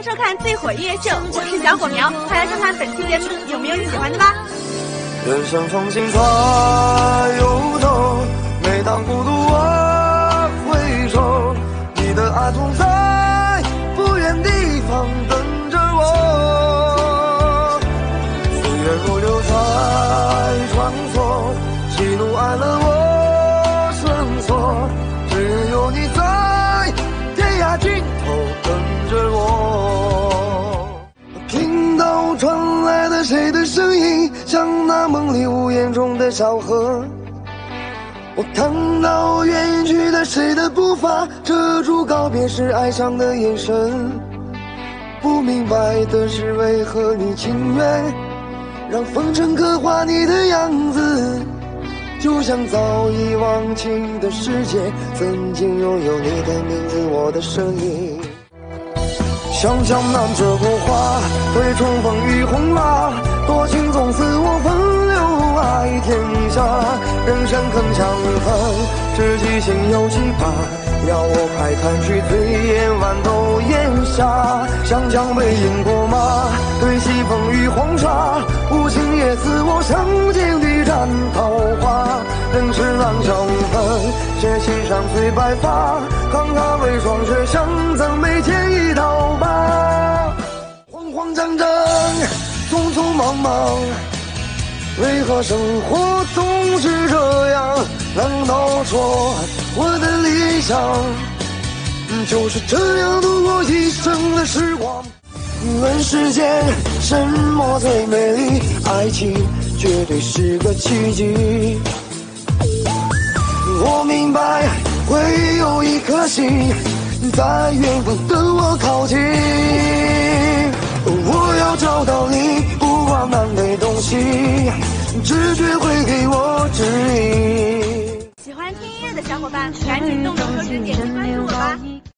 迎收看最火音乐秀，我是小火苗，快来看看本期节目有没有你喜欢的吧。 人生风景转又走，每当孤独我回首，你的爱总在不远地方等着我。岁月如流在穿梭，喜怒哀乐我深锁，只有你在天涯尽头等着我。听到传来的谁的声音，像那梦里屋檐中的小河。我看到远去的谁的步伐，遮住告别时哀伤的眼神。不明白的是为何你情愿让风尘刻画你的样子，就像早已忘情的世界曾经拥有你的名字，我的声音。像江南这朵花，对重逢与红蜡，多情总似我分流爱天下。人生铿锵恨，知己心有期盼，要我拍看去醉眼豌豆檐下。像蔷薇迎过马，对西风与黄沙，无情也似我相见的斩桃花。人世难相分，谁心上碎白发，慷慨为霜雪，相赠眉间一刀疤。慌慌张张，匆匆忙忙，为何生活总是这样？难道说我的理想就是这样度过一生的时光？问世间什么最美丽？爱情绝对是个奇迹。我明白会有一颗心在远方等我靠近，我要找到你，不管南北东西，直觉会给我指引。 喜欢听音乐的小伙伴，赶紧动动手指点击关注我吧。